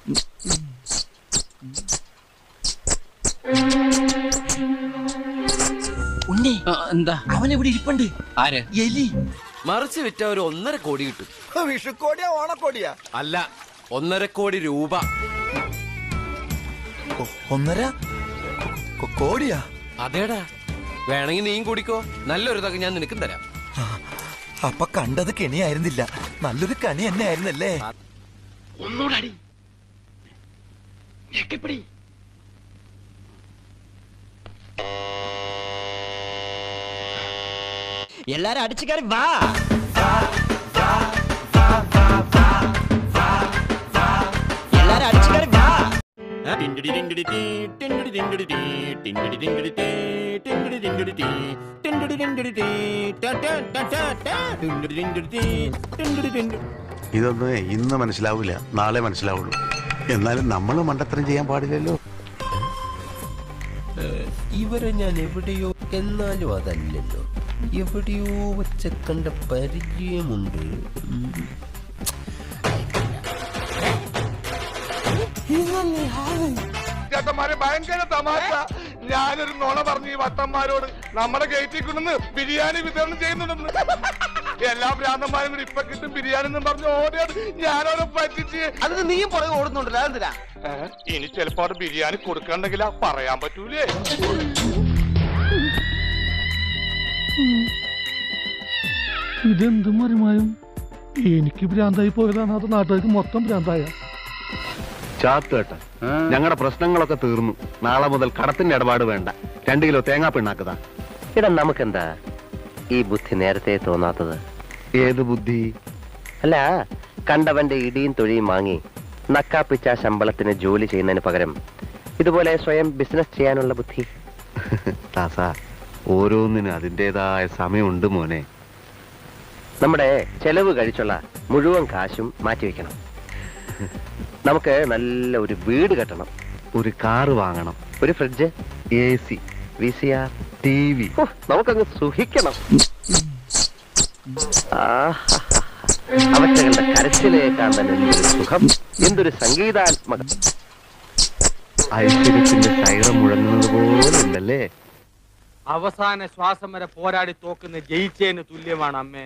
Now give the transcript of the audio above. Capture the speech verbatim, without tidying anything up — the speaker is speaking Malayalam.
ഉണ്ണി എന്താ അവൻ ഇവിടെ ഇരിപ്പുണ്ട്. ആര്? എലി. മറിച്ച് വിറ്റ ഒരു ഒന്നര കോടി കിട്ടും. വിഷുക്കോടിയാ ഓണക്കോടിയാ? അല്ല, ഒന്നര കോടി രൂപ. ഒന്നര കോടിയാ? അതേടാ, വേണമെങ്കിൽ നീയും കൂടിക്കോ. നല്ലൊരു തക ഞാൻ നിനക്കും തരാം. അപ്പൊ കണ്ടത് കെണിയായിരുന്നില്ല, നല്ലൊരു കണി തന്നെ ആയിരുന്നല്ലേ? ഒന്നൂടടി. എല്ലാരും അടിച്ചു കയറി വാ. എല്ലാരും അടിച്ചു കയറി വാ. ഇതൊന്നും ഇന്ന് മനസ്സിലാവില്ല, നാളെ മനസ്സിലാവുള്ളൂ. എന്നാലും നമ്മൾ മണ്ടത്തരം ചെയ്യാൻ പാടില്ലല്ലോ. ഇവരെ ഞാൻ എവിടെയോ, എന്നാലും അതല്ലല്ലോ, എവിടെയോ വെച്ച കണ്ട പരിചയമുണ്ട്. ചേട്ടന്മാരെ ഭയങ്കര തമാശ. ഞാനൊരു നുണ പറഞ്ഞു ഈ വട്ടന്മാരോട്, നമ്മുടെ ഗേറ്റിൽ കൊണ്ടുവന്ന് ബിരിയാണി വിതരണം ചെയ്യുന്നുണ്ടെന്ന്. എല്ലാ ഭ്രാന്തന്മാരും കൂടി ഇപ്പൊ കിട്ടും ബിരിയാണി എന്നും പറഞ്ഞു ഓടിയത് ഞാനോടെ പറ്റിച്ച്. അതിന് നീയും പുറകെ ഓടുന്നുണ്ടല്ലോ, അതെന്തിനാ? ഇനി ചിലപ്പോ അവിടെ ബിരിയാണി കൊടുക്കണ്ടെങ്കിലാ പറയാൻ പറ്റൂലേ. ഇതെന്ത് മറിമായും എനിക്ക് ഭ്രാന്തായി പോയതാണ്, അത് നാട്ടുകാർക്ക് മൊത്തം ഭ്രാന്തായ. ചാത്തുവേട്ട, ഞങ്ങളുടെ പ്രശ്നങ്ങളൊക്കെ തീർന്നു. നാളെ മുതൽ കടത്തിന്റെ ഇടപാട് വേണ്ട. രണ്ടു കിലോ തേങ്ങാ പിണ്ണാക്കതാ. ഇടാ, നമുക്കെന്താ ഈ ബുദ്ധി നേരത്തെ തോന്നാത്തത്? ഏത് ബുദ്ധി? അല്ല, കണ്ടവന്റെ ഇടിയും തൊഴിയും വാങ്ങി നക്കാപ്പിച്ച ശമ്പളത്തിന് ജോലി ചെയ്യുന്നതിന് പകരം ഇതുപോലെ സ്വയം ബിസിനസ് ചെയ്യാനുള്ള ബുദ്ധി. ദാസ, ഓരോന്നിനും അതിൻ്റെതായ സമയമുണ്ട് മോനെ. നമ്മുടെ ചെലവ് കഴിച്ചുള്ള മുഴുവൻ കാശും മാറ്റിവെക്കണം. നമുക്ക് നല്ല ഒരു വീട് കെട്ടണം, ഒരു കാറ് വാങ്ങണം, ഒരു fridge, A C, V C R, T V. നമുക്കങ്ങ് സുഖിക്കണം. അവറ്റകളുടെ കരച്ചിലേക്കാൻ തന്നെ എന്തൊരു സുഖം, എന്തൊരു സംഗീതാത്മകം. ഐശ്വര്യത്തിന്റെ സൈറം മുഴങ്ങുന്നത് പോലെ ഉണ്ടല്ലേ? അവസാന ശ്വാസം വരെ പോരാടി തോക്കുന്ന ജയിച്ചതിന് തുല്യമാണ് അമ്മേ.